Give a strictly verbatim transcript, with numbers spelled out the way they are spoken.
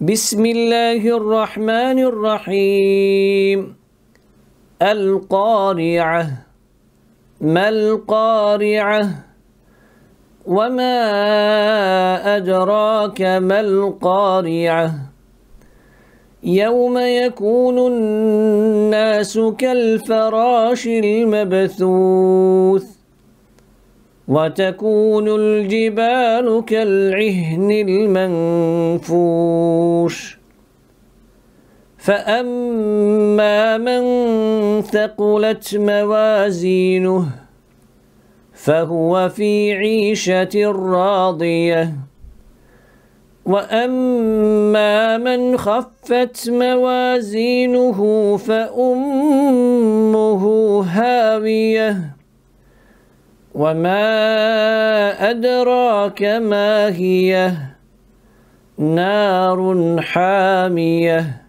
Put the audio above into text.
بسم الله الرحمن الرحيم. القارعة. ما القارعة؟ وما أدراك ما القارعة؟ يوم يكون الناس كالفراش المبثوث وتكون الجبال كالعهن المنفوش فأما من ثقلت موازينه فهو في عيشة راضية وأما من خفت موازينه فأمه هاوية وما أدراك ما هي نار حامية